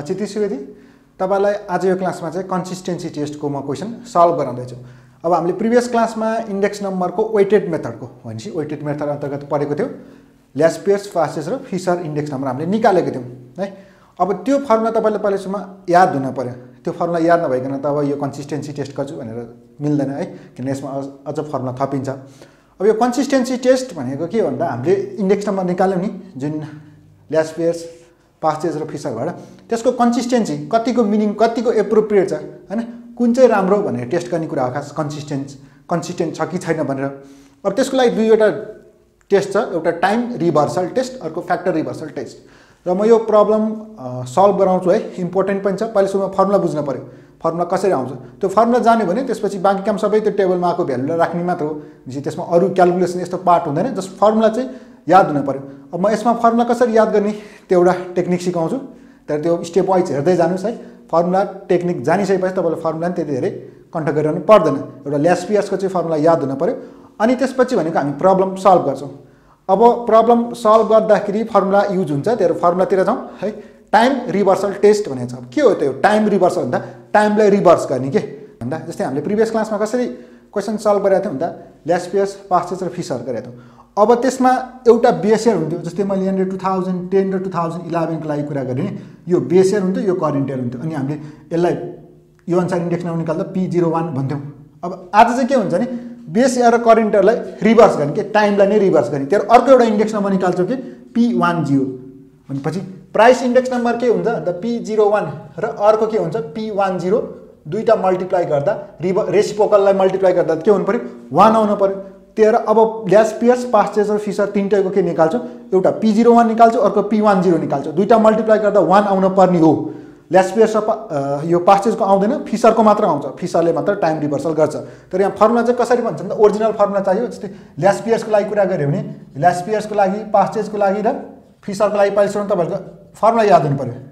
चिति सुवेदी तपाईलाई आज यो क्लासमा चाहिँ कन्सिस्टेन्सी टेस्टको म क्वेशन सल्भ गराउँदैछु। अब हामीले प्रिभियस क्लासमा इन्डेक्स नम्बरको वेटेड मेथडको भनेपछि वेटेड मेथड अन्तर्गत पढेको थियो। ल्यास्पियर्स, फास्टेस र फिसर इन्डेक्स नम्बर हामीले निकालेको थियौँ है। अब त्यो फर्मुला तपाईले पहिलेसम्म याद हुन पर्यो। त्यो फर्मुला याद नभइकन त अब यो कन्सिस्टेन्सी टेस्ट गर्छु भनेर मिल्दैन है, किन यसमा अझ फर्मुला थपिन्छ। अब यो कन्सिस्टेन्सी टेस्ट भनेको के भन्दा हामीले इन्डेक्स नम्बर निकाल्यौँ नि, जुन ल्यास्पियर्स, फास्टेस र फिसरबाट त्यसको कन्सिस्टेन्सी कतिको मिनिङ कतिको एप्रोप्रिएट छ हैन, कुन चाहिँ राम्रो भनेर टेस्ट गर्ने कुरा हो। खास कन्सिस्टेन्ट छ कि छैन भनेर। अब त्यसको लागि दुईवटा टेस्ट छ, एउटा टाइम रिभर्सल टेस्ट, अर्को फ्याक्टर रिभर्सल टेस्ट। र म यो प्रब्लम सल्भ गराउँछु है, इम्पोर्टेन्ट पनि छ। पहिले सुरुमा फर्मुला बुझ्न पर्यो, फर्मुला कसरी आउँछ। त्यो फर्मुला जान्यो भने त्यसपछि बाँकी काम सबै त्यो टेबलमा आएको भ्यालुलाई राख्ने मात्र हो। त्यसमा अरू क्यालकुलेसन यस्तो पार्ट हुँदैन, जस्ट फर्मुला चाहिँ याद हुन पर्यो। अब म यसमा फर्मुला कसरी याद गर्ने त्यो एउटा टेक्निक सिकाउँछु, तर त्यो स्टेप वाइज हेर्दै जानुस् है। फर्मुला टेक्निक जानिसकेपछि तपाईँले फर्मुला पनि त्यति धेरै कन्ठ गरिरहनु पर्दैन। एउटा ल्यास्पियर्सको चाहिँ फर्मुला याद हुन पर्यो। अनि त्यसपछि भनेको हामी प्रब्लम सल्भ गर्छौँ। अब प्रब्लम सल्भ गर्दाखेरि फर्मुला युज हुन्छ, त्यो फर्मुलातिर जाउँ है। टाइम रिभर्सल टेस्ट भनेको छ। के हो त्यो टाइम रिभर्सल भन्दा? टाइमलाई रिभर्स गर्ने के भन्दा, जस्तै हामीले प्रिभियस क्लासमा कसरी क्वेसन सल्भ गरेका थियौँ भन्दा ल्यास्पियर्स, फास्टेस र फिसर गरेका थियौँ। अब त्यसमा एउटा बेस इयर हुन्थ्यो, जस्तै मैले यहाँनिर 2010 र 2011 को लागि कुरा गरेँ। यो बेस इयर हुन्थ्यो, यो करेन्ट इयर हुन्थ्यो। अनि हामीले यसलाई यो अनुसार इन्डेक्स नम्बर निकाल्दा P01 भन्थ्यौँ। अब आज चाहिँ के हुन्छ नि, बेस इयर र करेन्ट इयरलाई रिभर्स गर्ने के, टाइमलाई नै रिभर्स गर्ने। त्यहाँ अर्को एउटा इन्डेक्स नम्बर निकाल्छौँ कि P10 भनेपछि प्राइस इन्डेक्स नम्बर के हुन्छ भन्दा P01 र अर्को के हुन्छ P10। दुईटा मल्टिप्लाई गर्दा रेसिप्रोकललाई मल्टिप्लाई गर्दा के हुनु पर्यो, 1 आउनु पर्यो। त्यही अब ल्यास्पियर्स, फास्टेस र फिसर तिनटैको के निकाल्छु, एउटा P01 निकाल्छु, अर्को P10 निकाल्छु। दुईटा मल्टिप्लाई गर्दा 1 आउनु पर्ने हो। ल्यास्पियर्स र यो फास्टेसको आउँदैन, फिसरको मात्र आउँछ। फिसरले मात्र टाइम रिभर्सल गर्छ। तर यहाँ फर्मुला चाहिँ कसरी भन्छ भन्दा ओरिजिनल फर्मुला चाहियो। जस्तै ल्यास्पियर्सको लागि कुरा गऱ्यो भने ल्यास्पियर्सको लागि, फास्टेसको लागि र फिसरको लागि पहिलेसम्म तपाईँहरूको फर्मुला याद हुनु पर्यो।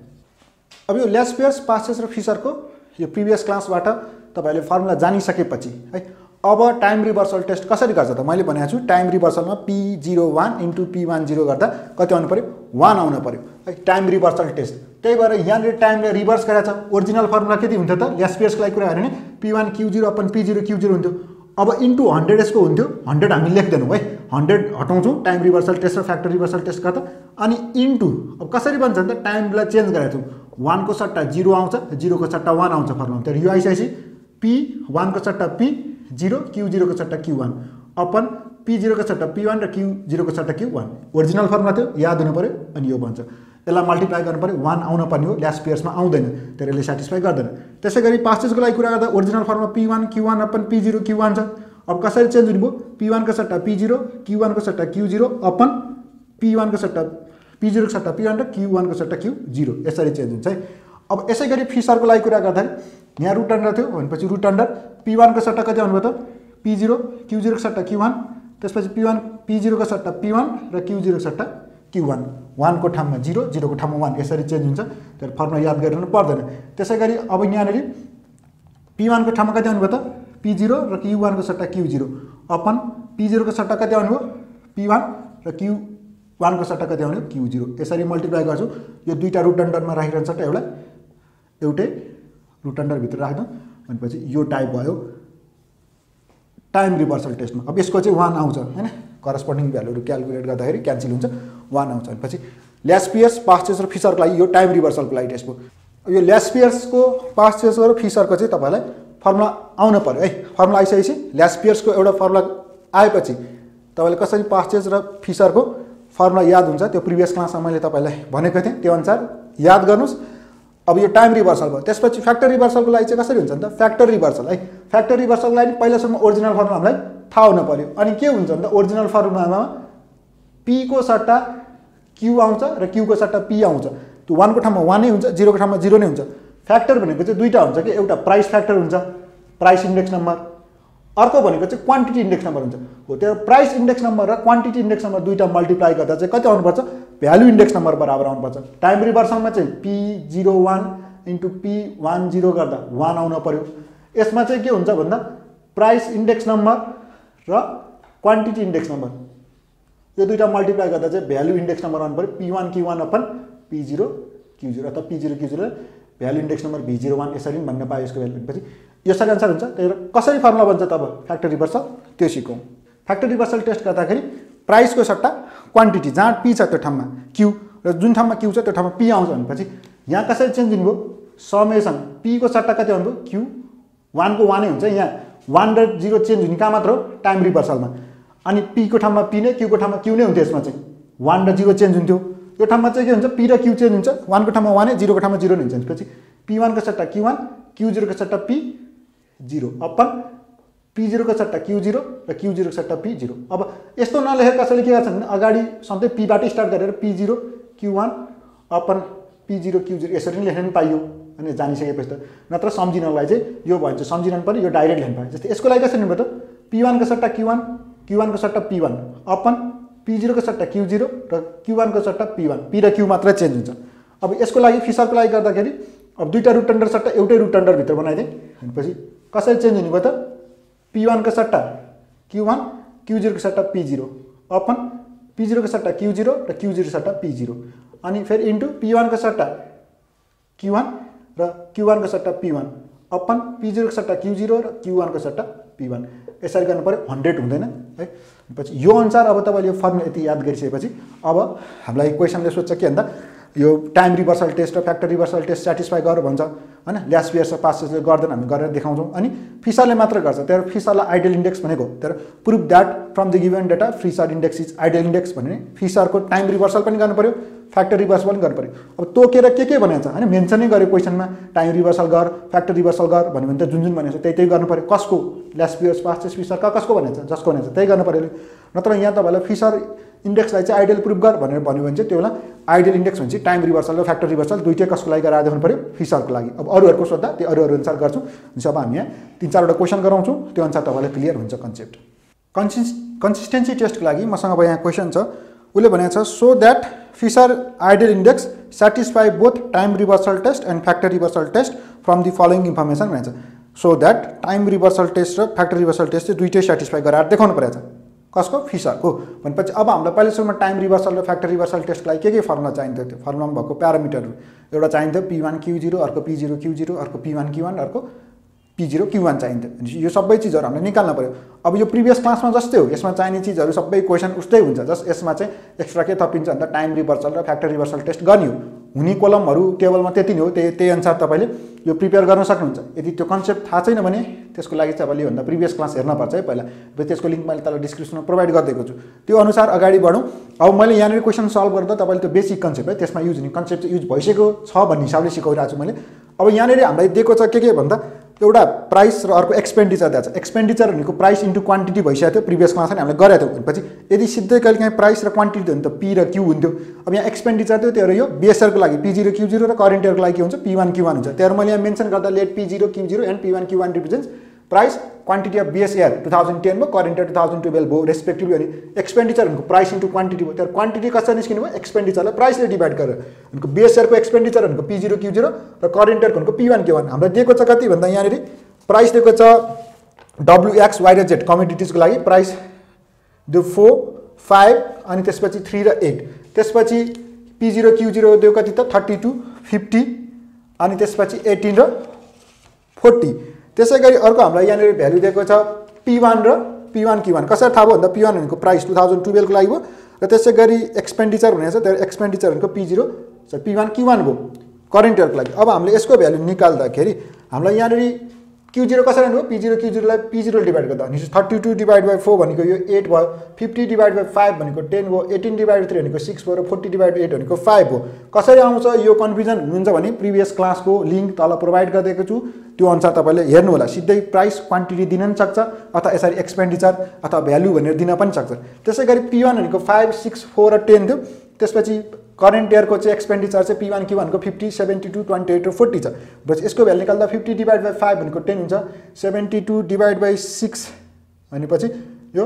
अब यो ल्यास्पियर्स, फास्टेस र फिसरको यो प्रिभियस क्लासबाट तपाईँहरूले फर्मुला जानिसकेपछि है, अब टाइम रिभर्सल टेस्ट कसरी गर्छ त मैले भनेको छु। टाइम रिभर्सलमा P01 × P10 गर्दा कति आउनु पर्यो, 1 आउनु पर्यो है, टाइम रिभर्सल टेस्ट। त्यही भएर यहाँनिर टाइमले रिभर्स गरेको छ। ओरिजिनल फर्मुला के हुन्थ्यो त, ल्यास्पियर्सको लागि कुरा गऱ्यो भने P1Q0 अपन P0Q0 हुन्थ्यो। अब इन्टु 100 यसको हुन्थ्यो। 100 हामी लेख्दैनौँ है, 100 हटाउँछौँ टाइम रिभर्सल टेस्ट र फ्याक्टर रिभर्सल टेस्ट गर्दा। अनि इन्टु अब कसरी बन्छ भने त टाइमलाई चेन्ज गरेको छौँ। 1 को सट्टा 0 आउँछ, 0 को सट्टा 1 आउँछ फर्मुला। तर यो आइसकेपछि P1 को सट्टा P0, Q0 को सट्टा Q1 अपन P0 को सट्टा P1 र Q0 को सट्टा Q1। ओरिजिनल फर्मुला थियो, याद हुनु पर्यो। अनि यो बन्छ, यसलाई मल्टिप्लाई गर्नु पर्यो, 1 आउनु पर्ने हो। ल्यास्पियर्समा आउँदैन, तर यसले सेटिस्फाई गर्दैन। त्यसै गरी फास्टेसको लागि कुरा गर्दा original formula P1 Q1 upon P0 Q1 छ। अब कसरी चेन्ज हुने भयो, P1 को सट्टा P0, Q1 को सट्टा Q0 अपन P1 को सट्टा P0 को सट्टा P1 र Q1 को सट्टा Q0, यसरी चेन्ज हुन्छ है। अब यसै गरी फिसरको लागि कुरा गर्दाखेरि यहाँ रुट अन्डर थियो भनेपछि रुट अन्डर P1 को सट्टा कति आउनुभयो त P0, Q0 को सट्टा Q1, त्यसपछि P0 को सट्टा P1 र Q0 को सट्टा Q1। 1 को ठाउँमा 0, 0 को ठाउँमा 1, यसरी चेन्ज हुन्छ। तर फर्मुला याद गरिरहनु पर्दैन। त्यसै गरी अब यहाँनिर P1 को ठाउँमा कति आउनुभयो त P0 र Q1 को सट्टा Q0 अपन P0 को सट्टा कति आउनुभयो P1 र Q1 को सट्टा कति आउने Q0। यसरी मल्टिप्लाई गर्छु। यो दुईटा रुट अन्डरमा राखिरहन्छ त एउटै रुट अन्डरभित्र राख्दा भनेपछि यो टाइप भयो टाइम रिभर्सल टेस्टमा। अब यसको चाहिँ 1 आउँछ हैन, करस्पोन्डिङ भ्यालुहरू क्यालकुलेट गर्दाखेरि क्यान्सल हुन्छ, 1 आउँछ। भनेपछि ल्यास्पियर्स, फास्टेस र फिसरको लागि यो टाइम रिभर्सलको लागि टेस्ट भयो। यो ल्यास्पियर्सको, फास्टेस र फिसरको चाहिँ तपाईँलाई फर्मुला आउनु पर्यो है। फर्मुला आइसकेपछि ल्यास्पियर्सको एउटा फर्मुला आएपछि तपाईँले कसरी फास्टेस र फिसरको फर्मुला याद हुन्छ, त्यो प्रिभियस क्लासमा मैले तपाईँलाई भनेको थिएँ, त्यो अनुसार याद गर्नुहोस्। अब यो टाइम रिभर्सल भयो। त्यसपछि फ्याक्टर रिभर्सलको लागि चाहिँ कसरी हुन्छ त फ्याक्टर रिभर्सल है। फ्याक्टर रिभर्सलको लागि पहिलासम्म ओरिजिनल फर्मुला हामीलाई थाहा हुनु पर्यो। अनि के हुन्छ भन्दा ओरिजिनल फर्मुलामा P को सट्टा Q आउँछ र Q को सट्टा P आउँछ। त्यो 1 को ठाउँमा 1 नै हुन्छ, 0 को ठाउँमा 0 नै हुन्छ। फ्याक्टर भनेको चाहिँ दुईटा हुन्छ कि, एउटा प्राइस फ्याक्टर हुन्छ, प्राइस इन्डेक्स नम्बर, अर्को भनेको चाहिँ क्वान्टिटी इन्डेक्स नम्बर हुन्छ। हो त्यो प्राइस इन्डेक्स नम्बर र क्वान्टिटी इन्डेक्स नम्बर दुईटा मल्टिप्लाई गर्दा चाहिँ कति आउनुपर्छ, भ्यालु इन्डेक्स नम्बर बराबर आउनुपर्छ। टाइम रिभर्सलमा चाहिँ P01 × P10 गर्दा 1 आउनु पर्यो। यसमा चाहिँ के हुन्छ भन्दा प्राइस इन्डेक्स नम्बर र क्वान्टिटी इन्डेक्स नम्बर यो दुईटा मल्टिप्लाई गर्दा चाहिँ भ्यालु इन्डेक्स नम्बर आउनु पर्यो। P1 Q1 upon P0 Q0 अथवा P0 Q0 value index number V01 यसरी पनि भन्न पायो यसको भ्यालु भनेपछि यसरी आन्सर हुन्छ। त्यही भएर कसरी फर्मुला बन्छ तब फ्याक्टर रिभर्सल त्यो सिकौँ। फ्याक्टर रिभर्सल टेस्ट गर्दाखेरि प्राइसको सट्टा क्वान्टिटी जहाँ P छ त्यो ठाउँमा Q र जुन ठाउँमा Q छ त्यो ठाउँमा P आउँछ भनेपछि यहाँ कसरी चेन्ज दिनुभयो समेसन P को सट्टा कति आउनुभयो Q1 को 1 नै हुन्छ। यहाँ 1 र 0 चेन्ज हुने कहाँ मात्र हो टाइम रिभर्सलमा अनि P को ठाउँमा P नै Q को ठाउँमा Q नै हुन्थ्यो। यसमा चाहिँ 1 र 0 चेन्ज हुन्थ्यो। यो ठाउँमा चाहिँ के हुन्छ P र Q चेन्ज हुन्छ 1 को ठाउँमा 1 नै 0 को ठाउँमा 0 नै हुन्छ। त्यसपछि P1 को सट्टा Q1 Q0 को सट्टा P0 अपन P0 को सट्टा Q0 र Q0 को सट्टा P0। अब यस्तो नलेखेर कसैले के गर्छ भने अगाडि सधैँ P बाट स्टार्ट गरेर P0 Q1 upon P0 Q0 यसरी नै लेख्न पाइयो अनि जानिसकेपछि त नत्र सम्झिनलाई चाहिँ यो भन्छ सम्झिन पनि यो डाइरेक्ट लेख्न पायो। जस्तै यसको लागि कसरी भयो त P1 को सट्टा Q1 Q1 को सट्टा P1 अपन P0 को सट्टा Q0 र Q1 को सट्टा P1 P र Q मात्र चेन्ज हुन्छ। अब यसको लागि फिसरको लागि गर्दाखेरि अब दुईटा रुट अन्डर सट्टा एउटै रुट अन्डर भित्र बनाइदिए भनेपछि कसरी चेन्ज हुने भयो त P1 को सट्टा Q1 Q0 को सट्टा P0 अपन P0 को सट्टा Q0 र Q0 को सट्टा P0 अनि फेरि इन्टु P1 को सट्टा Q1 र Q1 को सट्टा P1 अपन P0 को सट्टा Q0 र Q1 को सट्टा P1 यसरी गर्नु पर्यो 100 हुँदैन है। पछि यो अनुसार अब तपाईँले यो फर्मुला यति याद गरिसकेपछि अब हामीलाई क्वेसनले सोध्छ के भन्दा यो टाइम रिभर्सल टेस्ट र फ्याक्टर रिभर्सल टेस्ट सेटिस्फाई गर भन्छ हैन। ल्यासपियर र पासेसले गर्दैन हामी गरेर देखाउँछौँ अनि फिसरले मात्र गर्छ। त्यही फिसरलाई आइडियल इन्डेक्स भनेको तर prove that from the given data Fisher index is ideal index भने फिसरको टाइम रिभर्सल पनि गर्नु पर्यो फ्याक्टर रिभर्सल पनि गर्नु पर्यो। अब तोकेर के भनेको छ हैन मेन्सनै गर्यो क्वेसनमा टाइम रिभर्सल गर फ्याक्टर रिभर्सल गर भन्यो भने त जुन भनेको छ त्यही गर्नु पर्यो। कसको ल्यासपियर पासेस फिसर कसको भनेको छ जसको भनेको छ त्यही गर्नु पर्यो। नत्र यहाँ तपाईँलाई फिसर इन्डेक्सलाई चाहिँ आइडियल प्रुभ गर भनेर भन्यो भने चाहिँ त्यो बेला आइडियल इन्डेक्स भने चाहिँ टाइम रिभर्सल र फ्याक्टर रिभर्सल दुईटै कसको लागि गराएर देखाउनु पर्यो फिसरको लागि। अब अरूहरूको सोध्दा त्यो अरू अनुसार गर्छौँ। भनेपछि अब हामी यहाँ 3-4वटा क्वेसन गराउँछौँ त्यो अनुसार तपाईँलाई क्लियर हुन्छ कन्सेप्ट। कन्सिस्टेन्सी टेस्टको लागि मसँग अब यहाँ क्वेसन छ उसले भनेको छ so that Fisher ideal index satisfy both time reversal test and factor reversal test from the following information भनेको छ। So that time reversal test र फ्याक्टर रिभर्सल टेस्ट चाहिँ दुईटै सेटिस्फाई गराएर देखाउनु परेको छ कसको फिसरको। भनेपछि अब हामीलाई पहिलो सुरुमा टाइम रिभर्सल र फ्याक्टर रिभर्सल टेस्टको लागि के फर्मुला चाहिन्थ्यो त्यो फर्मुलामा भएको प्यारामिटरहरू एउटा चाहिन्थ्यो P1 Q0 अर्को P0 Q0 अर्को P1 Q1 अर्को P0 Q1 चाहिन्थ्यो। यो सबै चिजहरू हामीले निकाल्न पर्यो। अब यो प्रिभियस क्लासमा जस्तै हो यसमा चाहिने चिजहरू सबै क्वेसन उस्तै हुन्छ जस्ट यसमा चाहिँ एक्स्ट्रा के थपिन्छ भन्दा टाइम रिभर्सल र फ्याक्टर रिभर्सल टेस्ट गर्ने हो। हुने कोलमहरू टेबलमा त्यति नै हो त्यही अनुसार तपाईँले यो प्रिपेयर गर्न सक्नुहुन्छ। यदि त्यो कन्सेप्ट थाहा छैन भने त्यसको लागि चाहिँ तपाईँले योभन्दा प्रिभियस क्लास हेर्नुपर्छ है पहिला। त्यसको लिङ्क मैले तल डिस्क्रिप्सनमा प्रोभाइड गरिदिएको छु त्यो अनुसार अगाडि बढौँ। अब मैले यहाँनिर क्वेसन सल्भ गर्दा तपाईँले त्यो बेसिक कन्सेप्ट है त्यसमा युज हुने कन्सेप्ट चाहिँ युज भइसकेको छ भन्ने हिसाबले सिकाइरहेको छु मैले। अब यहाँनिर हामीलाई दिएको छ के भन्दा एउटा प्राइस र अर्को एक्सपेन्डिचर दिएको छ। एक्सपेन्डिचर भनेको प्राइस इन्टु क्वान्टिटी भइसकेको थियो प्रिभियस क्लासमा हामीले गरेको थियौँ। भनेपछि यदि सिधै कहिले काहीँ प्राइस र क्वान्टिटी हो भने त P र Q हुन्थ्यो। अब यहाँ एक्सपेन्डिचर थियो त्यो यो बेसरको लागि P0 Q0 र करेन्ट इयरको लागि के हुन्छ P1 Q1 हुन्छ। त्यही मैले यहाँ मेन्सन गर्दा let P0 Q0 and P1 Q1 represents price quantity of base year 2010 भयो करेन्ट इयर 2012 भयो रेस्पेक्टिभली अनि एक्सपेन्डिचर भनेको प्राइस इन्टु क्वान्टिटी भयो। त्यहाँ क्वान्टिटी कसरी निस्किनु भयो एक्सपेन्डिचरलाई प्राइसले डिभाइड गरेर भनेको बेस इयरको एक्सपेन्डिचर भनेको P0 Q0 र करेन्ट इयर भनेको P1 Q1 हामीलाई दिएको छ कति भन्दा यहाँनिर प्राइस दिएको छ WX Y र Z कमोडिटिजको लागि प्राइस दियो 4 5 अनि त्यसपछि 3 र 8 त्यसपछि P0 Q0 दियो कति त 32 50 अनि त्यसपछि 18 र 40। त्यसै गरी अर्को हामीलाई यहाँनिर भ्यालु दिएको छ P1 र P1 Q1 कसरी थाहा भयो भन्दा P1 भनेको प्राइस 2012 को लागि भयो र त्यसै गरी एक्सपेन्डिचर भनेको छ त्यो एक्सपेन्डिचर भनेको P0 P1 Q1 भयो करेन्ट इयरको लागि। अब हामीले यसको भ्यालु निकाल्दाखेरि हामीलाई यहाँनिर Q0 कसरी हो P0 Q0 लाई P0 डिभाइड गर्दा अनि 32 डिभाइड बाइ 4 भनेको यो 8 भयो 50 डिभाइड बाइ 5 भनेको 10 भयो 18 डिभाइड 3 भनेको 6 भयो र 40 डिभाइड 8 भनेको 5 भयो। कसरी आउँछ यो कन्फ्युजन हुनुहुन्छ भने प्रिभियस क्लासको लिङ्क तल प्रोभाइड गरिदिएको छु त्यो अनुसार तपाईँले हेर्नु होला। सिधै प्राइस क्वान्टिटी दिन पनि सक्छ अथवा यसरी एक्सपेन्डिचर अथवा भ्यालु भनेर दिन पनि सक्छ। त्यसै गरी P1 भनेको 5 6 4 र 10 थियो त्यसपछि करेन्ट इयरको चाहिँ एक्सपेन्डिचर चाहिँ P1 Q1 को 50 72 28 र 40 छ। बस यसको भ्यालु निकाल्दा 50 डिभाइड बाइ 5 भनेको 10 हुन्छ 72 डिभाइड बाइ 6 भनेपछि यो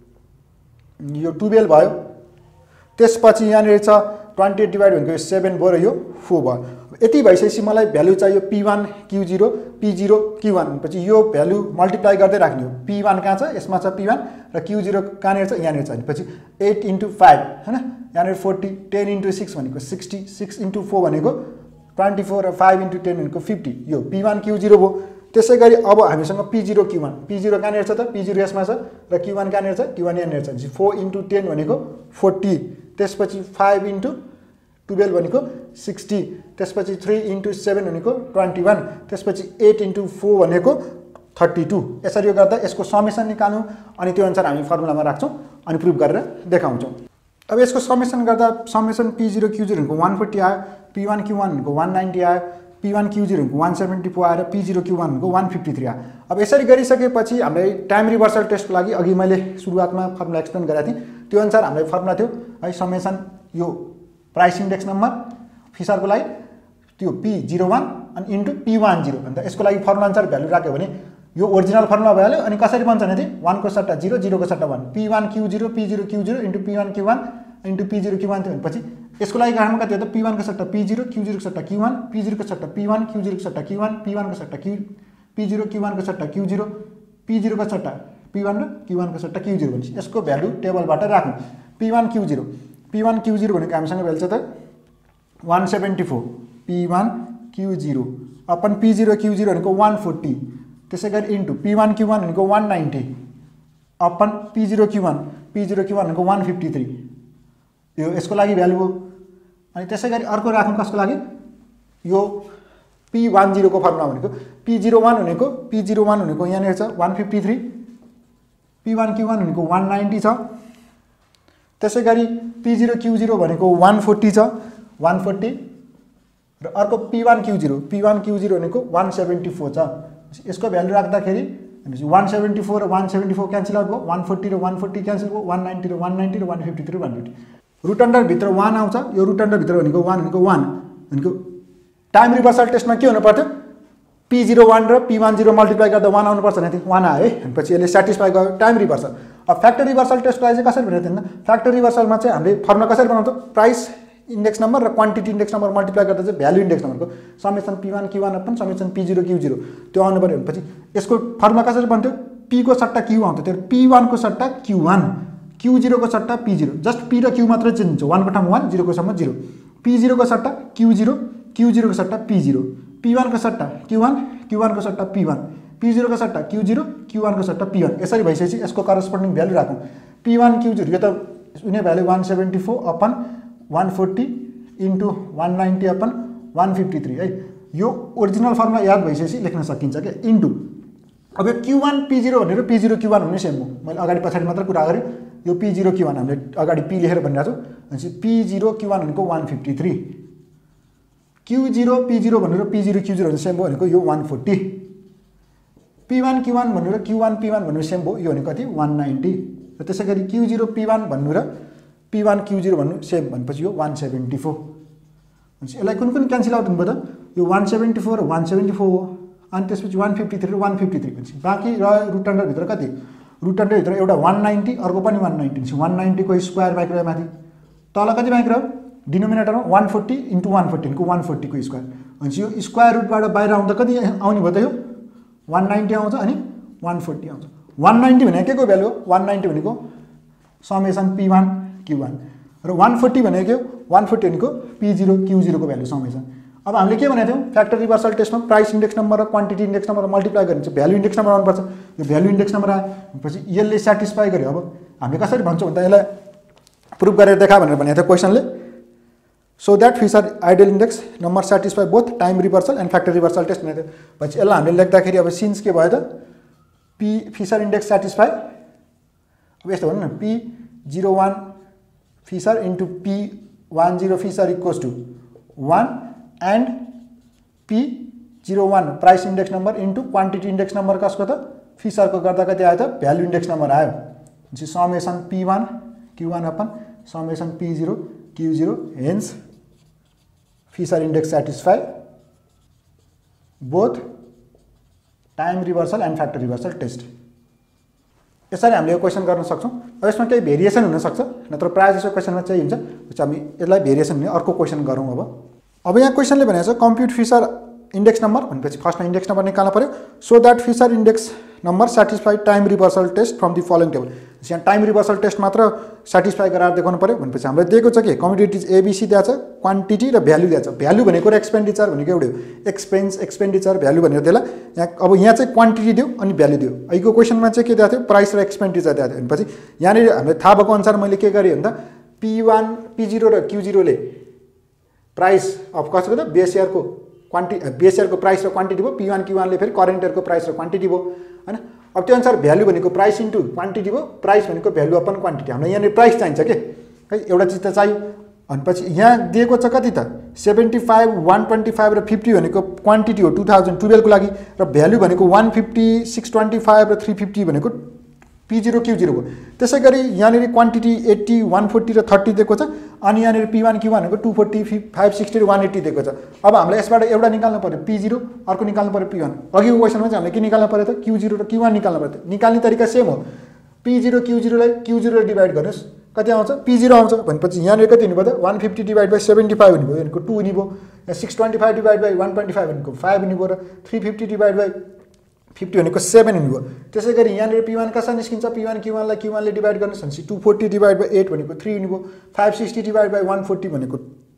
12 भयो। त्यसपछि यहाँनिर छ 28 डिभाइड भनेको 7 भयो र यो 4 भयो। यति भइसकेपछि मलाई भ्यालु चाहियो P1 Q0 P0 Q1 भनेपछि यो भ्यालु मल्टिप्लाई गर्दै राख्ने हो। P1 कहाँ छ यसमा छ P1 र Q0 कहाँनिर छ यहाँनिर छ भनेपछि 8 × 5 हैन यहाँनिर 40 10 × 6 भनेको 60 6 × 4 भनेको 24 र 5 × 10 भनेको 50 यो P1 Q0 भयो। त्यसै गरी अब हामीसँग P0 Q1 P0 कहाँनिर छ त P0 यसमा छ र Q1 कहाँनिर छ Q1 यहाँनिर छ। 4 × 10 भनेको 40, त्यसपछि 5 × 12 भनेको 60, त्यसपछि 3 × 7 भनेको 21, त्यसपछि 8 × 4 भनेको 32। यसरी यो गर्दा यसको समेसन निकाल्नु अनि त्यो अनुसार हामी फर्मुलामा राख्छौँ अनि प्रुभ गरेर देखाउँछौँ। अब यसको समेसन गर्दा समेसन P0 Q0 भनेको 140 आयो, P1 Q1 भनेको 190 आयो, P1 Q0 भनेको 174 आएर P0 Q1 भनेको 153 आयो। अब यसरी गरिसकेपछि हामीलाई टाइम रिभर्सल टेस्टको लागि अघि मैले सुरुवातमा फर्मुला एक्सप्लेन गरेको थिएँ त्यो अनुसार हामीलाई फर्मुला थियो है समेसन यो प्राइस इन्डेक्स नम्बर फिसरको लागि त्यो P01 अनि इन्टु P10 अन्त यसको लागि फर्मुला अनुसार भ्यालु राख्यो भने यो ओरिजिनल फर्मुला भइहाल्यो। अनि कसरी बन्छ भने 1 को सट्टा 0 0 को सट्टा 1 P1 Q0 P0 Q0 into P1 Q1 into P0 Q1 थियो भनेपछि यसको लागि राख्नु कति हो त P1 को सट्टा P0 Q0 को सट्टा Q1 P0 को सट्टा P1 Q0 को सट्टा Q1 P1 को सट्टा P0 Q1 को सट्टा Q0 P0 को सट्टा P1 र Q1 को सट्टा Q0 भनेपछि यसको भ्यालु टेबलबाट राख्नु। P1 Q0 भनेको हामीसँग भ्यालु छ त 174 P1 Q0 upon P0 Q0 भनेको 140, त्यसै गरी इन्टु P1 Q1 भनेको 190 अपन P0 Q1 भनेको 153 यो यसको लागि भ्यालु हो। अनि त्यसै गरी अर्को राख्नु कसको लागि यो P10 को फर्मुला भनेको P01 भनेको यहाँनिर छ 153, P1 Q1 भनेको 190 छ, त्यसै गरी P0 Q0 भनेको 140 छ 140 र अर्को P1 Q0 भनेको 174 छ। यसको भ्यालु राख्दाखेरि 174 र 174 क्यान्सल आउट भयो, 140 र 140 क्यान्सल भयो, 190 र 190 र 153 र 150। रुट अन्डर भित्र 1 आउँछ, यो रुट अन्डर भित्र भनेको 1 भनेको टाइम रिभर्सल टेस्टमा के हुनु पर्थ्यो P01 र P10 मल्टिप्लाई गर्दा 1 आउनु पर्छ भने 1 आयो है, भनेपछि यसले सेटिस्फाई गर्यो टाइम रिभर्सल। अब फ्याक्टर रिभर्सल टेस्टलाई चाहिँ कसरी भनेको थिएन फ्याक्टर रिभर्सलमा चाहिँ हामीले फर्मुला कसरी बनाउँछ प्राइस इन्डेक्स नम्बर र क्वान्टिटी इन्डेक्स नम्बर मल्टिप्लाई गर्दा चाहिँ भ्यालु इन्डेक्स नम्बरको summation P1 Q1 upon summation P0 Q0 त्यो आउनु पर्यो भनेपछि यसको फर्मुला कसरी बन्थ्यो P को सट्टा Q आउँथ्यो त्यो P1 को सट्टा Q1 Q0 को सट्टा P0 जस्ट P र Q मात्रै चेन्ज हुन्छ 1 को ठाउँमा 1 0 को सम्म 0 P0 को सट्टा Q0 Q0 को सट्टा P0 P1 को सट्टा Q1 Q1 को सट्टा P1 P0 को सट्टा Q0 Q1 को सट्टा P1 यसरी भइसकेपछि यसको करस्पोन्डिङ भ्यालु राखौँ P1 Q0 यो त उनी भ्यालु 174 अपन 140 इन्टु 190 अपन 153 है। यो ओरिजिनल फर्मुला याद भइसकेपछि लेख्न सकिन्छ क्या इन्टु अब यो Q1 P0 भनेर P0 Q1 हुने सेम हो। मैले अगाडि पछाडि मात्र कुरा गरेँ यो P0 Q1 हामीले अगाडि P लेखेर भनिरहेको छु भनेपछि P0 Q1 भनेको 153 Q0 P0 भनेर P0 Q0 हुने सेम भयो भनेको यो 140 P1 Q1 भनेर Q1 P1 भन्नु सेम भयो यो भनेको कति 190 र त्यसै गरी Q0 P1 भन्नु र P1 Q0 भन्नु सेम भनेपछि यो 174 भनेपछि यसलाई कुन कुन क्यान्सल आउट हुनुभयो त यो 174 र 174 हो अनि त्यसपछि 153 र 153 भनेपछि बाँकी रह्यो रुट अन्डरभित्र कति रुट अन्डरभित्र एउटा 190 अर्को पनि 190 भनेपछि 190 को स्क्वायर बाइक रह्यो माथि तल कति बाइक रह्यो डिनोमिनेटरमा 140 इन्टु 140 को 140 को स्क्वायर भनेपछि यो स्क्वायर रुटबाट बाहिर आउँदा कति आउने भयो त यो 190 आउँछ अनि 140 आउँछ। 190 भनेको के को भ्यालु हो 190 भनेको समेसन P1 Q1 र 140 भनेको 140 भनेको P0 Q0 को भ्यालु समेसन। अब हामीले के भनेको थियौँ फ्याक्टर रिभर्सल टेस्टमा प्राइस इन्डेक्स नम्बर र क्वान्टिटी इन्डेक्स नम्बर मल्टिप्लाई गर्ने चाहिँ भ्यालु इन्डेक्स नम्बर आउनुपर्छ। यो भ्यालु इन्डेक्स नम्बर आएपछि यसले सेटिस्फाई गर्यो। अब हामीले कसरी भन्छौँ भन्दा यसलाई प्रुभ गरेर देखा भनेर भनेको थियो क्वेसनले so that Fisher ideal index number satisfy both time reversal and factor reversal test भनेको थियो। पछि यसलाई हामीले लेख्दाखेरि अब सिन्स के भयो त P फिसर इन्डेक्स सेटिस्फाई अब यस्तो भनौँ न P01 Fisher into P10 Fisher equals to 1 and P01 price index number into quantity index number कसको त फिसरको गर्दा कति आयो त भ्यालु इन्डेक्स नम्बर आयो भनेपछि summation P1 Q1 upon summation P0 Q0 hence Fisher index satisfy both time reversal and factor reversal test. यसरी हामीले यो क्वेसन गर्न सक्छौँ। अब यसमा केही भेरिएसन हुनसक्छ नत्र प्रायः जसो क्वेसनमा चाहिँ हुन्छ हामी यसलाई भेरिएसन हुने अर्को क्वेसन गरौँ। अब यहाँ क्वेसनले भनेको छ कम्प्युट फिसर इन्डेक्स नम्बर भनेपछि फर्स्टमा इन्डेक्स नम्बर निकाल्नु पऱ्यो so that Fisher index number satisfy time reversal test from the following table. यहाँ टाइम रिभर्सल टेस्ट मात्र सेटिस्फाई गराएर देखाउनु पऱ्यो भनेपछि हामीलाई दिएको छ के कमोडिटिज एबिसी दिएको छ, क्वान्टिटी र भ्यालु दिएको छ। भ्यालु भनेको र एक्सपेन्डिचर भनेको एउटै हो, एक्सपेन्डिचर भ्यालु भनेर दिएला। यहाँ चाहिँ क्वान्टिटी दियो अनि भ्यालु दियो। अहिलेको क्वेसनमा चाहिँ के दिएको थियो, प्राइस र एक्सपेन्डिचर दिएको थियो भनेपछि यहाँनिर हामीले थाहा भएको अनुसार मैले के गरेँ भन्दा P1 P0 र Q0 ले प्राइस अफ कसको त बेस इयरको प्राइस र क्वान्टिटी भयो, P1 Q1 ले फेरि करेन्ट इयरको प्राइस र क्वान्टिटी भयो हैन। अब त्यो अनुसार भ्यालु भनेको प्राइस इन्टु क्वान्टिटी भयो, प्राइस भनेको भ्यालु अपन क्वान्टिटी। हामीलाई यहाँनिर प्राइस चाहिन्छ के है, एउटा चिज त चाहियो। भनेपछि यहाँ दिएको छ कति त 75 125 र 50 भनेको क्वान्टिटी हो 2012 को लागि, र भ्यालु भनेको 150 625 र 350 भनेको P0 Q0 हो। त्यसै गरी यहाँनिर क्वान्टिटी 80 140 र 30 दिएको छ, अनि यहाँनिर P1 Q1 भनेको 240 560 र 180 दिएको छ। अब हामीलाई यसबाट एउटा निकाल्नु पर्यो P0, अर्को निकाल्नु पर्यो P1। अघिको क्वेसनमा चाहिँ हामीले के निकाल्नु पर्यो त Q0 र Q1 निकाल्नु पर्यो। निकाल्ने तरिका सेम हो, P0 Q0 लाई Q0 ले डिभाइड गर्नुस्, कति आउँछ P0 आउँछ भनेपछि यहाँनिर कति हुनु पर्यो 150 डिभाइड बाइ 75 हुनु भयो भनेको 2 हुने भयो, 625 डिभाइड बाइ 125 भनेको 5 हुने भयो, र 350 डिभाइड बाइ 50 भनेको 7 हुने भयो। त्यसै गरी यहाँनिर P1 कसरी निस्किन्छ, P1 Q1 लाई Q1 ले डिभाइड गर्नुस् भनेपछि 240 डिभाइड बाइ 8 भनेको 3 हुने भयो, 560 डिभाइड बाइ 140 भनेको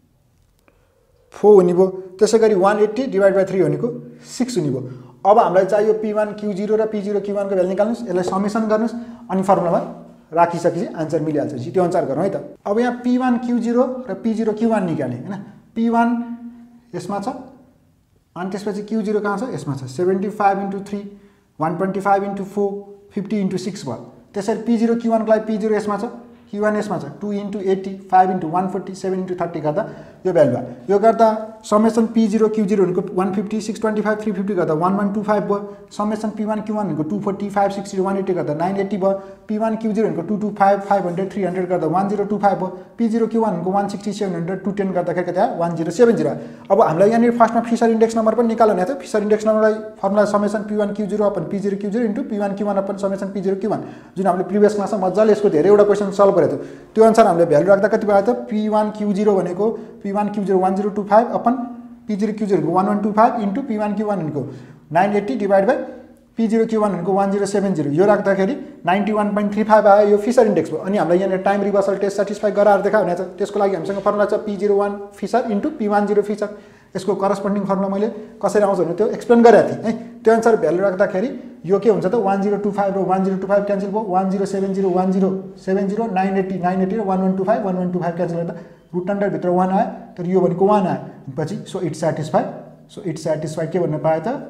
4 हुने भयो। त्यसै गरी 180 डिभाइड बाइ 3 भनेको 6 हुने भयो। अब हामीलाई चाहियो P1 Q0 र P0 Q1 को भ्यालु निकाल्नुस्, यसलाई समेसन गर्नुस् अनि फर्मुलामा राखिसकेपछि आन्सर मिलिहाल्छ। त्यो अनुसार गरौँ है त। अब यहाँ P1 Q0 र P0 Q1 निकाल्ने हैन, P1 यसमा छ अनि त्यसपछि Q0 कहाँ छ, यसमा छ 75 × 3 125 × 4 50 × 6 भयो। त्यसरी P0 Q1 को लागि P0 यसमा छ, Q1 यसमा छ 2 × 80 5 × 140 7 × 30 गर्दा यो भ्यालु भयो। यो गर्दा समेसन P0 Q0 भनेको 150 625 350 गर्दा 1125 भयो। समेसन P1 Q1 भनेको 240 560 180 गर्दा 980 भयो। P1 Q0 भनेको 225 500 300 गर्दा 1025 भयो। P0 Q1 भनेको 160 700 210 गर्दाखेरि कति आयो 1070। अब हामीलाई यहाँनिर फर्स्टमा फिसर इन्डेक्स नम्बर पनि निकाल्नु छ। फिसर इन्डेक्स नम्बरलाई formula summation P1 Q0 upon P0 Q0 into P1 Q1 upon summation P0 Q1, जुन हामीले प्रिभियस क्लासमा मजाले यसको धेरैवटा क्वेसन सल्भ गरेको थियो। त्यो अनुसार हामीले भ्यालु राख्दा कति भयो त P1 Q0 भनेको P1 Q0 1025 upon P0 Q0 को 1125 इन्टु P1 Q1 भनेको 980 डिभाइड बाइ P0 Q1 भनेको 1070। यो राख्दाखेरि 91.35 आयो। यो फिसर इन्डेक्स भयो। अनि हामीलाई यहाँनिर टाइम रिभर्सल टेस्ट सेटिस्फाई गराएर देखायो भने चाहिँ त्यसको लागि हामीसँग फर्मुला छ P01 Fisher into P10 Fisher. यसको करस्पोन्डिङ फर्मुला मैले कसरी आउँछ भने त्यो एक्सप्लेन गरेको थिएँ है। त्यो अनुसार भ्यालु राख्दाखेरि यो के हुन्छ त 1025 र 1025 क्यान्सल भयो, 1070 1070 980 980 र 1125 1125 क्यान्सल गर्दा रुट अन्डर भित्र 1 आयो, तर यो भनेको 1 आयो पछि। सो इट सेटिस्फाई के भन्न पायो त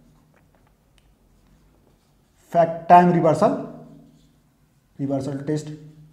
फ्याक्ट टाइम रिभर्सल टेस्ट।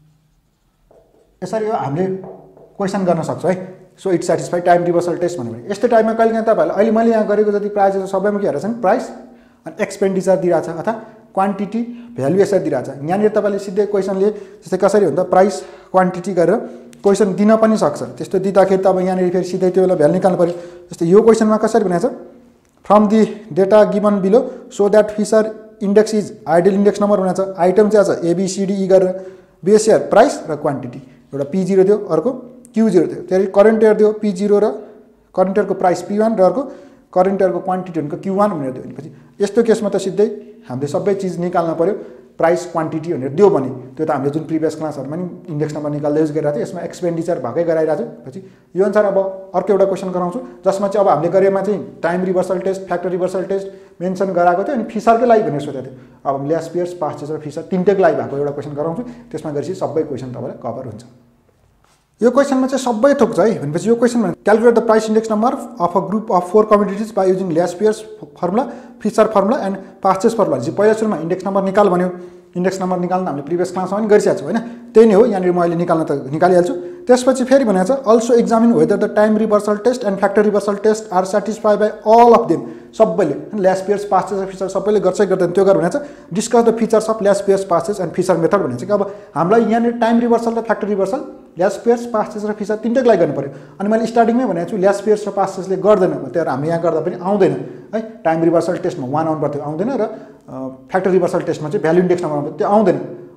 यसरी हामीले क्वेसन गर्न सक्छौँ है। So it satisfy time reversal test भन्यो भने यस्तो टाइममा कहिलेकाहीँ तपाईँहरूले अहिले मैले यहाँ गरेको जति प्राइस सबैमा के हेरेको छन् प्राइस अनि एक्सपेन्डिचर दिइरहेछ अथवा क्वान्टिटी भ्यालु यसरी दिइरहेछ। यहाँनिर तपाईँले सिधै क्वेसनले जस्तै कसरी भन्दा प्राइस क्वान्टिटी गरेर क्वेसन दिन पनि सक्छ। त्यस्तो दिँदाखेरि त अब यहाँनिर फेरि सिधै त्यो बेला भ्यालु निकाल्नु पऱ्यो। जस्तै यो क्वेसनमा कसरी भनेको छ from the data given below so that Fisher index is ideal index number भनेको छ। आइटम चाहिँ छ ABCDE गरेर बेस इयर प्राइस र क्वान्टिटी। एउटा P0 दियो, अर्को Q0 दियो, त्यहाँदेखि करेन्ट इयर दियो P0 र करेन्ट इयरको प्राइस P1 र अर्को करेन्ट इयरको क्वान्टिटी भनेको Q1 भनेर दियो भनेपछि यस्तो केसमा त सिधै हामीले सबै चिज निकाल्न पऱ्यो प्राइस क्वान्टिटी भनेर दियो भने त्यो त हामीले जुन प्रिभियस क्लासहरुमा नि इन्डेक्स नम्बर निकाल्दै युज गरिरहेको थियो। यसमा एक्सपेन्डिचर भएकै गराइरहेको छु। पछि यो अनुसार अब अर्को एउटा क्वेसन गराउँछु जसमा चाहिँ अब हामीले गरेमा चाहिँ time reversal test factor reversal test mention गराएको थियो अनि फिसरकै लागि भनेर सोचेको थियो। अब लेस पियर्स पास्टेज र फिसर तीनटैको लागि भएको एउटा क्वेसन गराउँछु। त्यसमा गरेपछि सबै क्वेसन तपाईलाई कभर हुन्छ। यो क्वेसनमा चाहिँ सबै थोक छ है। भनेपछि यो क्वेसनमा calculate the price index number of a group of 4 commodities by using Laspeyres formula Fisher formula and Paasche formula. चाहिँ पहिला सुरुमा इन्डेक्स नम्बर निकाल भन्यो। इन्डेक्स नम्बर निकाल्न हामीले प्रिभियस क्लासमा पनि गरिसकेको छु हैन। त्यही नै हो यहाँनिर म अहिले निकाल्न त निकालिहाल्छु। त्यसपछि फेरि भनेको छ also examine whether the time reversal test and factor reversal test are satisfy by all of them. सबैले लेस पियर्स पास्टेज र फिसर सबैले गर्छै गर्दैन त्यो गर भनेको छ discuss the features of Laspeyres Paasche and Fisher method भनेको छ कि अब हामीलाई यहाँनिर टाइम रिभर्सल र factor reversal Laspeyres Paasche र फिसर तीनटैको लागि गर्नु पर्यो। अनि मैले स्टार्टिङमै भनेको छु लेस पियर्स र पास्टेजले गर्दैन त्यही भएर हामी यहाँ गर्दा पनि आउँदैन है। टाइम रिभर्सल टेस्टमा 1 आउनु पर्थ्यो आउँदैन र फ्याक्टर रिभर्सल टेस्टमा चाहिँ भ्यालु इन्डेक्स नम्बर त्यो आउँदैन।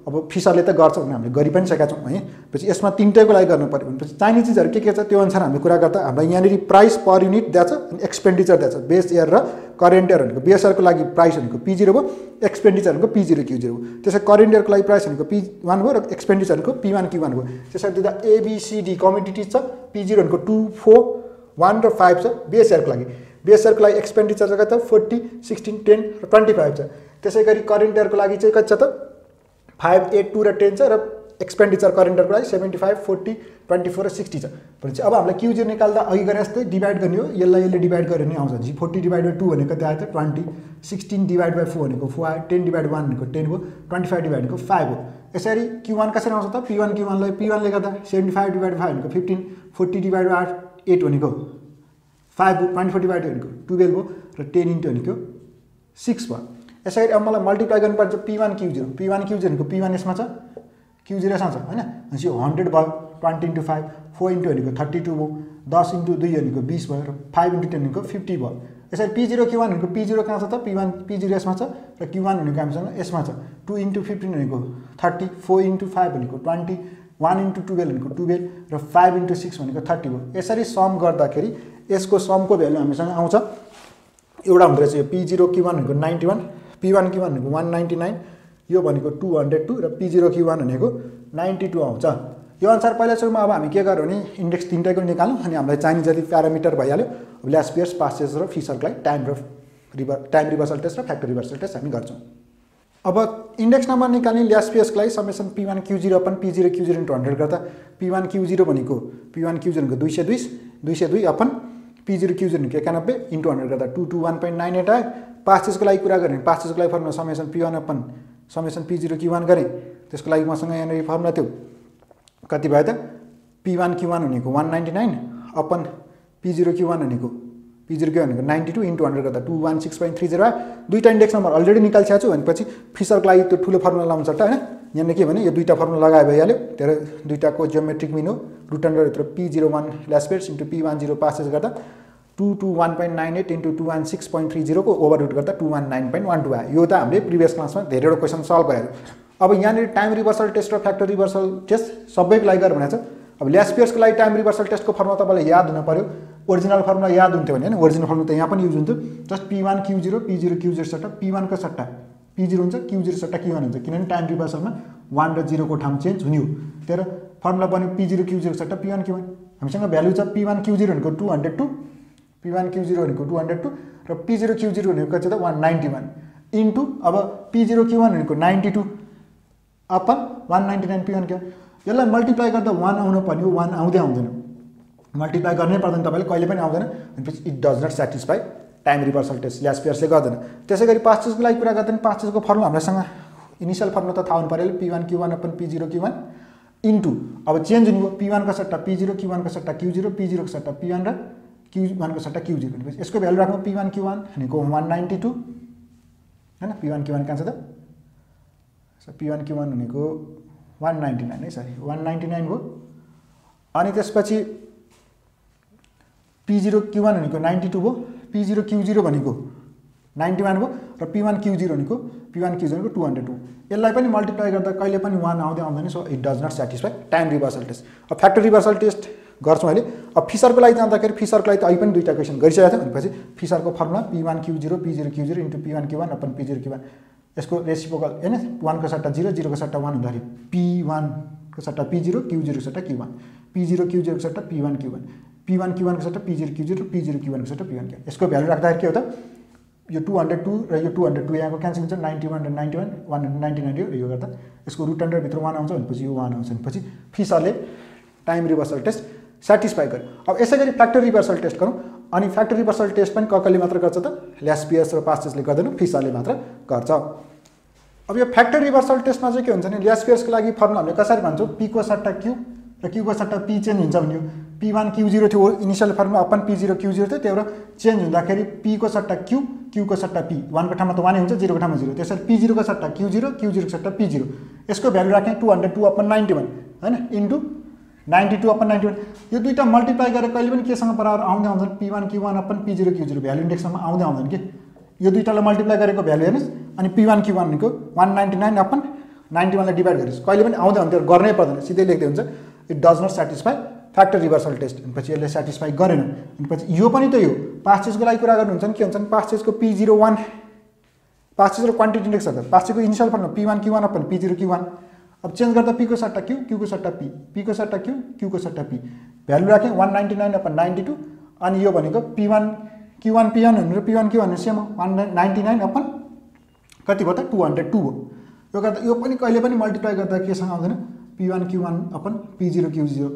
अब फिसरले त गर्छ भने हामीले गरि पनि सकेका छौँ है। पछि यसमा तिनटैको लागि गर्नु पर्यो भनेपछि चाहिने चिजहरू के छ त्यो अनुसार हामीले कुरा गर्दा हामीलाई यहाँनिर प्राइस पर युनिट दिएको छ अनि एक्सपेन्डिचर दिएको छ। बेस इयर र करेन्ट इयर भनेको बेस इयरको लागि प्राइस भनेको P0 भयो, एक्सपेन्डिचर भनेको P0 Q0 हो। त्यसै करेन्ट इयरको लागि प्राइस भनेको P1 भयो र एक्सपेन्डिचर भनेको P1 Q1 भयो। त्यसरी दिँदा ABCD कमोडिटिज छ। P0 भनेको 2, 4, 1 र 5 छ बेस इयरको लागि। बेस इयरको लागि एक्सपेन्डिचर चाहिँ कति छ 40, 16, 10 र 25 छ। त्यसै गरी करेन्ट इयरको लागि चाहिँ कति छ त 5, 8, 2 र 10 छ र एक्सपेन्डिचर करेन्ट इयरको लागि 75, 40, 24 र 60 छ। भनेपछि अब हामीलाई Q0 निकाल्दा अघि गरे जस्तै डिभाइड गर्ने हो। यसलाई यसले डिभाइड गरेर नि आउँछ। 40 डिभाइड बाई 2 भनेको कति आयो त 20, 16 डिभाइड बाई 4 भनेको 4 आयो, 10 डिभाइड 1 भनेको 10 भयो, 25 डिभाइड भनेको 5 हो। यसरी Q1 कसरी आउँछ त P1 Q1 लाई P1 ले गर्दा 75 डिभाइड 5 भनेको 15, 40 डिभाइड 8 भनेको 5 भयो, 24 डिभाइड भनेको 12 भयो र 10 इन्टु भनेको 6 भयो। यसरी अब मलाई मल्टिप्लाई गर्नुपर्छ P1 Q0 भनेको P1 यसमा छ, Q0 यसमा छ हैन। भनेपछि 100 भयो, 20 इन्टु 5, 4 इन्टु भनेको 32 भयो, 10 इन्टु 2 भनेको 20 भयो र 5 इन्टु 10 भनेको 50 भयो। यसरी P0 Q1 भनेको P0 कहाँ छ त P0 यसमा छ र Q1 भनेको हामीसँग यसमा छ। 2 इन्टु 15 भनेको 30, 4 इन्टु 5 भनेको 20, 1 इन्टु 12 भनेको 12 र 5 इन्टु 6 भनेको 30 भयो। यसरी सम गर्दाखेरि यसको समको भ्यालु हामीसँग आउँछ एउटा हुँदो रहेछ यो P0 Q1 भनेको 91, P1 Q1 भनेको 199, यो भनेको 202 र P0 Q1 भनेको 92 आउँछ। यो अनुसार पहिला सुरुमा अब हामी के गर्यो भने इन्डेक्स तिनटैको निकाल्यौँ अनि हामीलाई चाहिने जति प्यारामिटर भइहाल्यो। ल्यास पियर्स, पास्ट टेस्ट र फिसरको लागि टाइम रिभर्सल टेस्ट र फ्याक्टर रिभर्सल टेस्ट हामी गर्छौँ। अब इन्डेक्स नम्बर निकाल्ने ल्यास पियर्सको लागि summation P1 Q0 upon P0 Q0 into 100 गर्दा P1 Q0 भनेको 202 अपन P0 Q0 भनेको 91 इन्टु 100 गर्दा 221.98 आयो। पास्ट टेस्टको लागि कुरा गर्ने पास्ट टेस्टको लागि formula summation P1 upon summation P0 Q1 गरेँ। त्यसको लागि मसँग यहाँनिर फर्मुला थियो कति भयो त P1 Q1 भनेको 199 अपन P0 Q1 भनेको 92 इन्टु 100 गर्दा 216.30 आयो। दुईटा इन्डेक्स नम्बर अलरेडी निकालिसकेको छु भनेपछि फिसरको लागि त्यो ठुलो फर्मुला लाउनु सक्छ हैन। यहाँनिर के भने यो दुईटा फर्मुला लगाए भइहाल्यो। त्यसले दुईटाको जियोमेट्रिक मिन हो रुट अन्डर भित्र P01 ल्यास piers into P10 passes गर्दा 221.98 इन्टु 216.30 को ओभररुट गर्दा 219.12 आयो। यो त हामीले प्रिभियस क्लासमा धेरैवटा क्वेसन सल्भ भयो। अब यहाँनिर टाइम रिभर्सल टेस्ट र फ्याक्टर रिभर्सल टेस्ट सबैको लागि गरेर भनेको छ। अब ल्यास पियर्सको लागि टाइम रिभर्सल टेस्टको फर्मुला तपाईँलाई याद हुन पर्यो। ओरिजिनल फर्मुला याद हुन्थ्यो भने हैन ओरिजिनल फर्मुला त यहाँ पनि युज हुन्थ्यो। Just P1 Q0 P0 Q0 सट्टा P1 को सट्टा P0 हुन्छ, Q0 सट्टा Q1 हुन्छ किनभने टाइम रिभर्सलमा 1 र 0 को ठाउँ चेन्ज हुने हो। त्यही फर्मुला बन्यो P0 Q0 सट्टा P1 Q1। हामीसँग भ्यालु छ P1 Q0 भनेको 202, P1 Q0 भनेको 202 र P0 Q0 भनेको कति छ त 191 इन्टु अब P0 Q1 भनेको 92 अपन 199 P1 Q1। यसलाई मल्टिप्लाई गर्दा 1 आउनु पर्ने हो, 1 आउँदै आउँदैन। मल्टिप्लाई गर्नै पर्दैन तपाईँले कहिले पनि आउँदैन। भनेपछि it does not satisfy time reversal test ल्यास पियर्सले गर्दैन। त्यसै गरी पास्ट टेस्टको लागि कुरा गर्दा पास्ट टेस्टको फर्मुला हामीसँग इनिशियल फर्मुला त थाहा हुनु पर्यो P1 Q1 upon P0 Q1 into अब चेन्ज हुने हो P1 को सट्टा P0 Q1 को सट्टा Q0 P0 को सट्टा P1 र Q1 को सट्टा Q0 भनेपछि यसको भ्यालु राख्नु P1 Q1 भनेको 192 हैन। P1 Q1 कहाँ छ त P1 Q1 भनेको 199 है सरी 199 हो। अनि त्यसपछि P0 Q1 भनेको 92 भयो, P0 Q0 भनेको 91 भयो र P1 Q0 भनेको 202। यसलाई पनि मल्टिप्लाई गर्दा कहिले पनि 1 आउँदै आउँदैन। So it does not satisfy time reversal test. अब फ्याक्टर रिभर्सल टेस्ट गर्छौँ अहिले। अब फिसरको लागि जाँदाखेरि फिसरको लागि त अहिले पनि दुईटा क्वेसन गरिसकेको थियो। भनेपछि फिसरको formula P1 Q0 P0 Q0 into P1 Q1 upon P0 Q1। यसको रेसिप्रोकल हैन 1 को सट्टा 0 0 को सट्टा 1 हुँदाखेरि P1 को सट्टा P0 Q0 को सट्टा Q1 P0 Q0 को सट्टा P1 Q1 P1 Q1 को सट्टा P0 Q0 P0 Q1 को सट्टा P1 Q1। यसको भ्यालु राख्दाखेरि के हो त यो 202 र यो 202 यहाँको क्यान्सल हुन्छ 91 र 91 199 हो। यो गर्दा यसको रुट अन्डर भित्र 1 आउँछ भनेपछि यो 1 आउँछ भनेपछि फिसरले टाइम रिभर्सल टेस्ट सेटिस्फाई गर्यो। अब यसै गरी फ्याक्टर रिभर्सल टेस्ट गरौँ। अनि फ्याक्टर रिभर्सल टेस्ट पनि कसले मात्र गर्छ त ल्यास पियर्स र पास्ट टेस्टले गर्दैन, फिसरले मात्र गर्छ। अब यो फ्याक्टर रिभर्सल टेस्टमा चाहिँ के हुन्छ भने ल्यास पियर्सको लागि फर्मुला हामीले कसरी भन्छौँ P को सट्टा Q र Q को सट्टा P चेन्ज हुन्छ भन्यो। P1 Q0 थियो initial formula upon P0 Q0 थियो। त्यो चेन्ज हुँदाखेरि P को सट्टा Q Q को सट्टा P 1 को ठाउँमा त 1 हुन्छ 0 को ठाउँमा 0। त्यसरी P0 को सट्टा Q0 Q0 को सट्टा P0। यसको भ्यालु राख्ने 202 अपन 91 हैन इन्टु 92 अपन 91। यो दुईटा मल्टिप्लाई गरेर कहिले पनि केसँग बराबर आउँदै आउँदैन P1 Q1 upon P0 Q0 value इन्डेक्समा आउँदै आउँदैन के। यो दुईटालाई मल्टिप्लाई गरेको भ्यालु हेर्नुस् अनि P1 Q1 भनेको 199 अपन 91 लाई डिभाइड गरेपछि कहिले पनि आउँदै हुन्थ्यो गर्नै पर्दैन सिधै लेख्दै हुन्छ it does not satisfy factor reversal test भनेपछि यसले सेटिस्फाई गरेन भनेपछि यो पनि त यो पास्ट चेजको लागि कुरा गर्नुहुन्छ नि के हुन्छ नि पास्ट चेजको P01 पास्ट चेज र क्वान्टिटी इन्डेक्स गर्दा पास्ट चेजको इनिशियल फर्ममा P1 Q1 upon P0 Q1 अब चेन्ज गर्दा P को सट्टा Q Q को सट्टा P P को सट्टा Q Q को सट्टा P भ्यालु राखेँ 199 अपन 92 अनि यो भनेको P1 Q1 P1 भनेर P1 Q1 भनेर सेम 199 अपन कति भयो त 202 हो यो गर्दा यो पनि कहिले पनि मल्टिप्लाई गर्दा केसँग आउँदैन P1 Q1 upon P0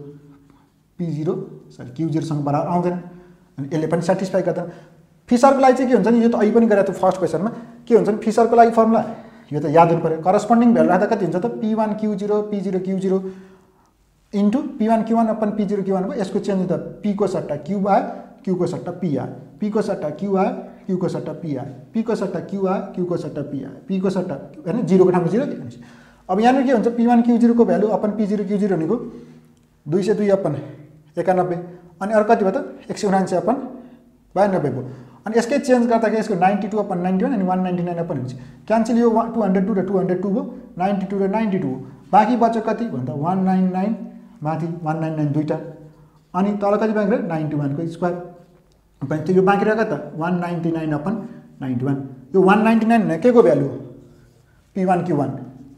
Q0 सँग बराबर आउँदैन अनि यसले पनि सेटिस्फाई गर्दैन फिसरको लागि चाहिँ के हुन्छ नि यो त अहिले पनि गरेको थियो फर्स्ट क्वेसनमा के हुन्छ नि फिसरको लागि फर्मुला यो त याद हुनु पर्यो करस्पोन्डिङ भ्यालु राख्दा कति हुन्छ त P1 Q0 P0 Q0 into P1 Q1 upon P0 Q1 भयो यसको चेन्ज हुँदा P को सट्टा Q आयो Q को सट्टा P आयो P को सट्टा Q आयो Q को सट्टा P आयो P को सट्टा Q आयो Q को सट्टा P आयो P को सट्टा हैन 0 को ठाउँमा 0 दिन्छ अब यहाँ के हुन्छ P1 Q0 को भ्यालु अपन P0 Q0 भनेको 202 अपन 91 अनि अर्को कति भयो त 179 अपन 92 भयो अनि यसकै चेन्ज गर्दाखेरि यसको 92 अपन 91 अनि 199 अपन हुन्छ क्यान्सल यो 202 र 202 भयो 92 र 92 हो बाँकी बच्यो कति भन्दा 199 माथि 199 दुईटा अनि तल कति बाँकी रह्यो 91 को स्क्वायर अनि यो बाँकी रह्यो त 199 अपन 91 यो 199 भने के को भ्यालु P1 Q1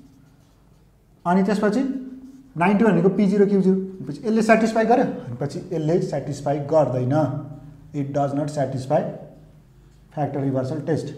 अनि त्यसपछि 91 भनेको P0 Q0 पछि यसले सेटिस्फाई गर्यो पछि यसले सेटिस्फाई गर्दैन it does not satisfy factor reversal test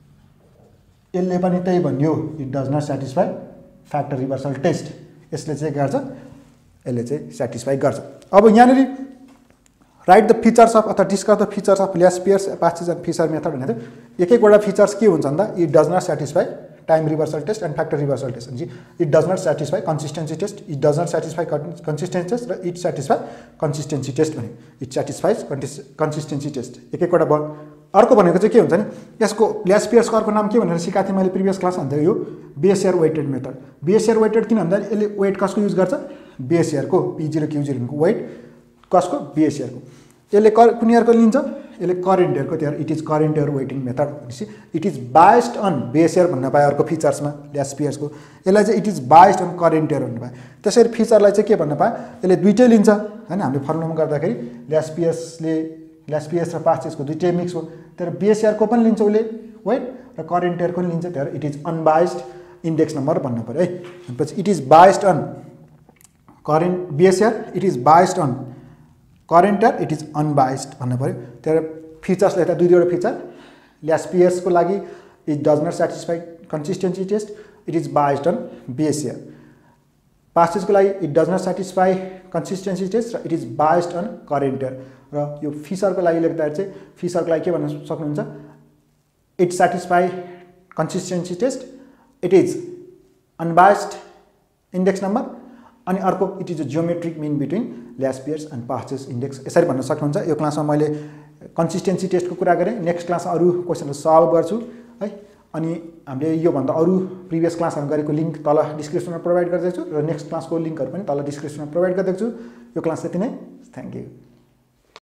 यसले पनि त्यही भन्यो it does not satisfy factor reversal test यसले चाहिँ गर्छ यसले चाहिँ सेटिस्फाई गर्छ अब यहाँनिर राइट द फिचर्स अफ अथवा discuss the features of Laspeyres Paasche and Fisher method भनेको थियो एक एकवटा फिचर्स के हुन्छ भन्दा it does not satisfy time reversal test and factor reversal test भनेपछि it does not satisfy consistency test it does not satisfy consistency test र it satisfy consistency test भन्यो इट सेटिस्फाइज कन्सिस्टेन्सी टेस्ट एक एकवटा भयो अर्को भनेको चाहिँ के हुन्छ नि यसको ल्यास्पियर्सको अर्को नाम के भनेर सिकाएको थिएँ मैले प्रिभियस क्लासमा भन्दै यो base year weighted method base year weighted किन भन्दा यसले वेट कसको युज गर्छ बेसियरको P0 Q0 को वेट कसको बेसियरको यसले कुन इयरको लिन्छ यसले करेन्ट इयरको त्यहाँ it is current year weighting method भनेपछि it is biased on base year भन्न पाए अर्को फिचर्समा ल्यास्पियर्सको यसलाई चाहिँ it is biased on current year भन्नु पाए त्यसरी फिचरलाई चाहिँ के भन्न पाए यसले दुईटै लिन्छ हैन हामीले फर्मुलामा गर्दाखेरि ल्यास्पियर्स र पास्ट चेजको दुईटै मिक्स हो तर बेसियरको पनि लिन्छ उसले वेट र करेन्ट इयरको पनि लिन्छ त्यहाँ it is unbiased index number भन्नु पर्यो है पछि it is biased on current base year it is biased on current year it is unbiased भन्नु पर्यो त्यहाँ फिचर्सले त दुईवटा फिचर ल्यास्पियर्सको लागि it does not satisfy consistency test it is biased on base year पास्ट चेजको लागि it does not satisfy consistency test र it is biased on current year र यो फिसरको लागि लेख्दाखेरि चाहिँ फिसरको लागि के भन्न सक्नुहुन्छ it satisfy consistency test it is unbiased index number अनि अर्को it is a geometric mean between Laspeyres and Paasche index यसरी भन्न सक्नुहुन्छ यो क्लासमा मैले कन्सिस्टेन्सी टेस्टको कुरा गरेँ नेक्स्ट क्लासमा अरू क्वेसनहरू सल्भ गर्छु है अनि हामीले योभन्दा अरू प्रिभियस क्लासहरू गरेको लिङ्क तल डिस्क्रिप्सनमा प्रोभाइड गरिदिएको छु र नेक्स्ट क्लासको लिङ्कहरू पनि तल डिस्क्रिप्सनमा प्रोभाइड गरिदिएको छु यो क्लास त्यति नै थ्याङ्क यू